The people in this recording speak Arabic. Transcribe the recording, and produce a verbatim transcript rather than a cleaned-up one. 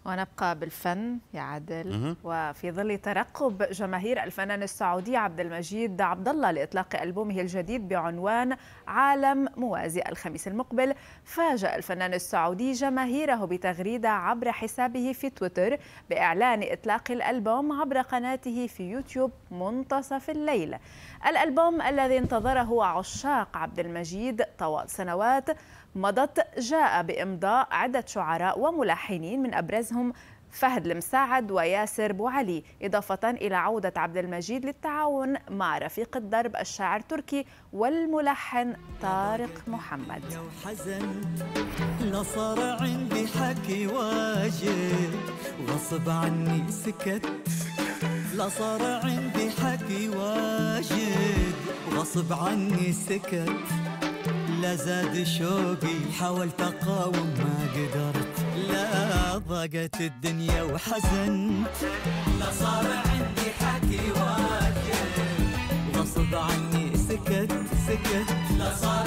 ونبقى بالفن يا عادل. وفي ظل ترقب جماهير الفنان السعودي عبد المجيد عبد الله لإطلاق ألبومه الجديد بعنوان عالم موازي الخميس المقبل، فاجأ الفنان السعودي جماهيره بتغريدة عبر حسابه في تويتر بإعلان إطلاق الألبوم عبر قناته في يوتيوب منتصف الليل. الألبوم الذي انتظره عشاق عبد المجيد طوال سنوات مضت جاء بإمضاء عدة شعراء وملحنين من أبرزهم فهد المساعد وياسر بوعلي، إضافة إلى عودة عبد المجيد للتعاون مع رفيق الدرب الشاعر تركي والملحن طارق محمد. لو حزن لا صار عندي حكي واجد غصب عني سكت، لا صار عندي حكي واجد غصب عني سكت، لا زاد شوقي حاولت اقاوم ما قدرت، لا ضاقت الدنيا وحزنت، لا صار عندي حكي واجد غصب عني سكت سكت، لا صار